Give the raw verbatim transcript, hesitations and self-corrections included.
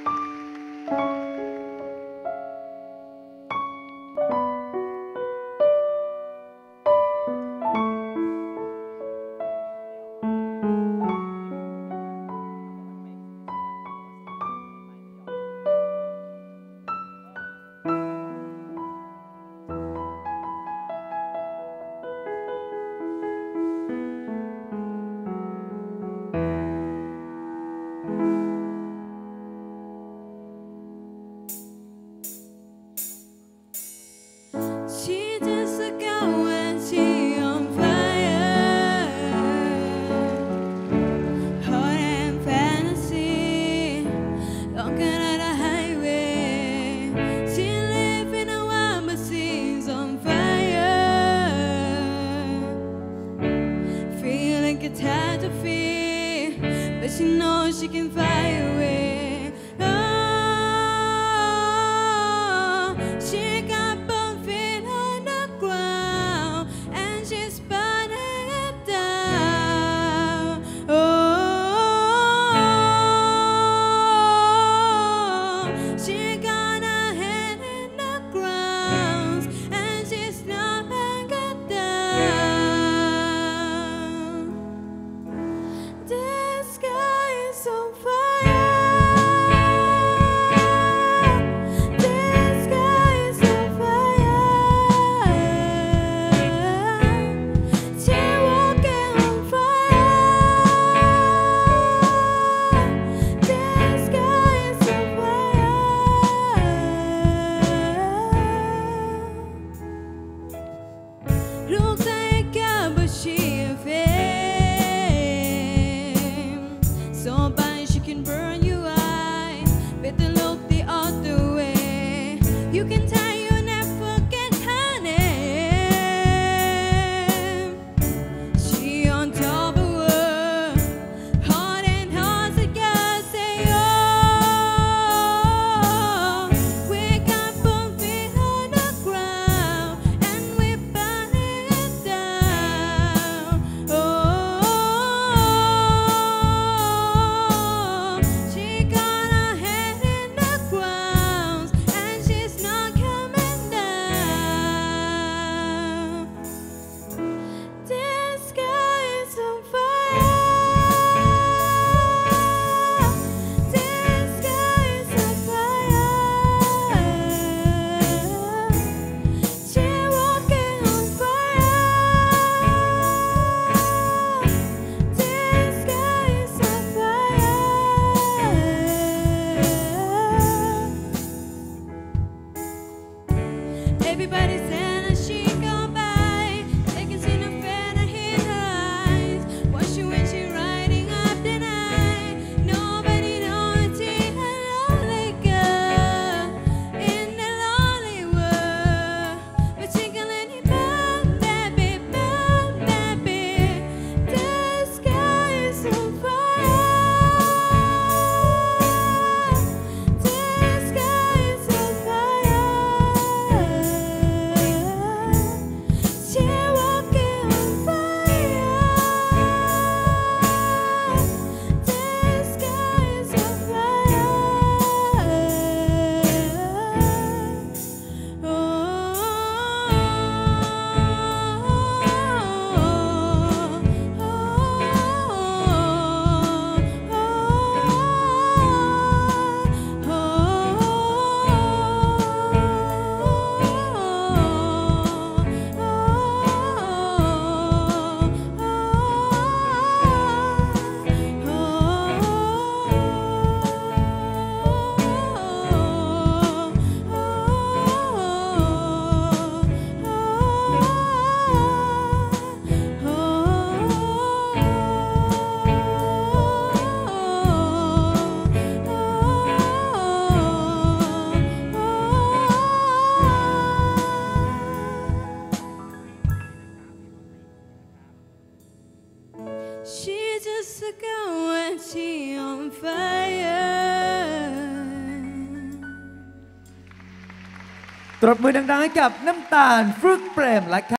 But she knows she can fly away. Oh, she got both feet on the ground and she's burning it down. Oh, she got her head in the ground and she's knocking it down. The sky is on fire. The sky is on fire. She's walking on fire. The sky is on fire. Looks like a bushy fame, so bad she can burn you out. Better look the other way. You can tell you never get her name. She on top of her, hard and hard to get say oh. We got both feet on the ground and we burning it down. Oh, she got her head in the ground and she's not coming down. The sky is on fire. The sky is on fire. She's walking on fire. The sky is on fire. Everybody said that she gone by. They can see no feather in her eyes. Watch you when she riding up the night. Nobody knows she's a lonely girl in the lonely world. But she can let it burn, baby, burn, baby. The sky is on fire. The sky is on fire. She's walking on fire. The sky is on fire. Oh, she's just a girl and she on fire. ตบมือดังๆให้กับน้ำตาลฟรุตเปรมและ